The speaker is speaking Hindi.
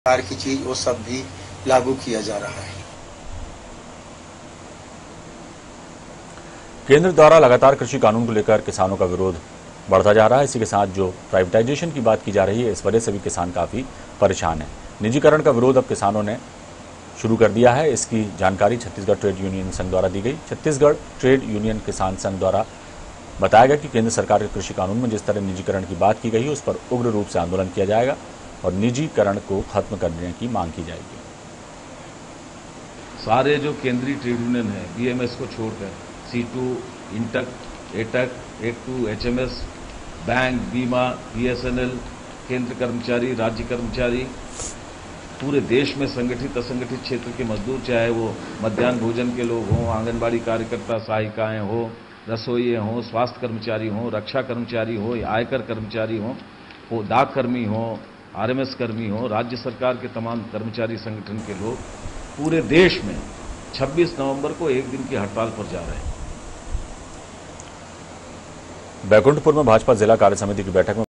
प्रकार की चीज वो सब भी लागू किया जा रहा है। केंद्र द्वारा लगातार कृषि कानून को लेकर किसानों का विरोध बढ़ता जा रहा है। इसी के साथ जो प्राइवेटाइजेशन की बात की जा रही है, इस वजह से भी किसान काफी परेशान है। निजीकरण का विरोध अब किसानों ने शुरू कर दिया है। इसकी जानकारी छत्तीसगढ़ ट्रेड यूनियन संघ द्वारा दी गई। छत्तीसगढ़ ट्रेड यूनियन किसान संघ द्वारा बताया गया कि केंद्र सरकार के कृषि कानून में जिस तरह निजीकरण की बात की गई है, उस पर उग्र रूप से आंदोलन किया जाएगा और निजीकरण को खत्म करने की मांग की जाएगी। सारे जो केंद्रीय ट्रेड यूनियन है, बीएमएस को छोड़कर C2, इंटक, एटक, एक2, HMS, बैंक, बीमा, BSNL, केंद्र कर्मचारी, राज्य कर्मचारी, पूरे देश में संगठित असंगठित क्षेत्र के मजदूर, चाहे वो मध्याह्न भोजन के लोग हों, आंगनबाड़ी कार्यकर्ता, सहायिकाएं हों, रसोइये हों, स्वास्थ्य कर्मचारी हों, रक्षा कर्मचारी हों, आयकर कर्मचारी हों, डाक कर्मी हों, RMS कर्मी हों, राज्य सरकार के तमाम कर्मचारी संगठन के लोग पूरे देश में 26 नवंबर को एक दिन की हड़ताल पर जा रहे हैं। बैकुंठपुर में भाजपा जिला कार्य समिति की बैठक में